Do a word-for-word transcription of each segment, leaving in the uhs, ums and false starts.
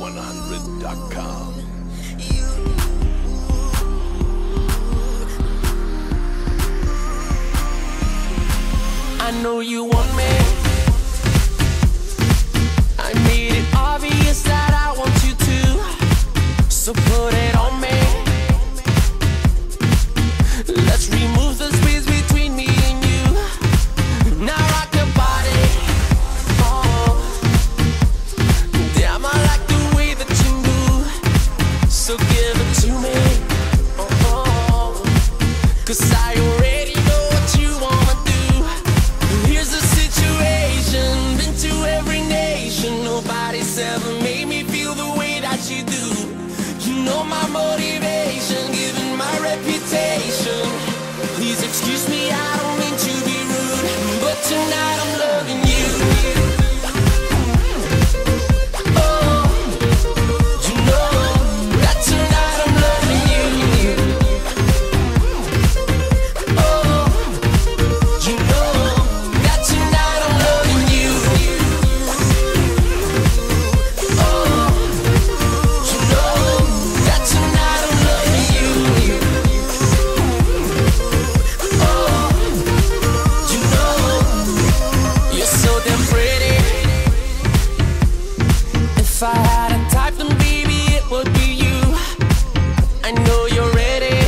one hundred dot com. I know you want me. I made it obvious that I want you to, so put it on me. Let's remove the space between me and you. Now rock your body. Oh, damn, I like the way that you move, so give it to me. Oh, cause I already know what you wanna do. Here's the situation, been to every nation. Nobody's ever made me feel the way that you do. You know my motivation, given my reputation. Please excuse me, I don't mean to be rude, but tonight I'm loving you. Oh, you know that tonight I'm loving you. Oh, you know that tonight I'm loving you. Oh, you know that tonight I'm loving you. Oh, you know you're so damn pretty. If I had a type, then baby it would be you. I know you're ready.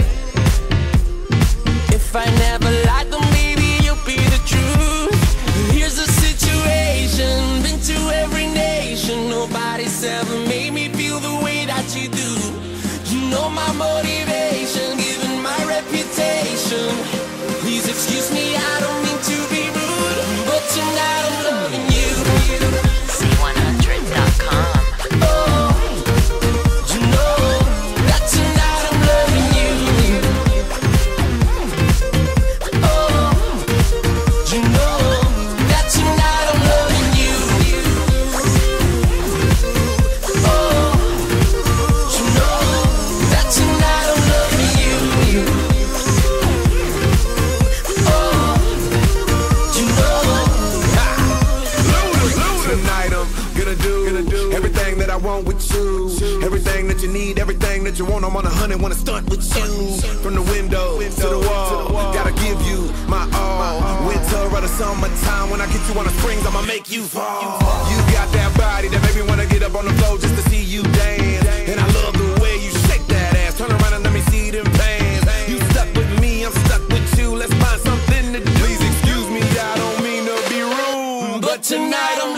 If I never lied, then maybe you'll be the truth. Here's the situation, been to every nation. Nobody's ever made me feel the way that you do. You know my motivation, given my reputation. Please excuse me, I don't mean to be rude, but tonight I'm loving you. C one hundred dot com. Oh, you know that tonight I'm loving you. Oh, you know that tonight I'm loving you. Oh, you know that tonight I'm loving you. Oh, you know. Tonight I'm gonna do, gonna do everything that I want with you. Everything that you need, everything that you want. I'm on a hundred, wanna stunt with you. From the window to the wall, gotta give you my all. Winter or the summertime, when I get you on the springs, I'ma make you fall. You got that body that make me wanna get up on the floor just to see you dance. And I love the way you shake that ass. Turn around and let me see them pants. You stuck with me, I'm stuck with you. Let's find something to do. Please excuse me, I don't mean to be rude, But tonight I'm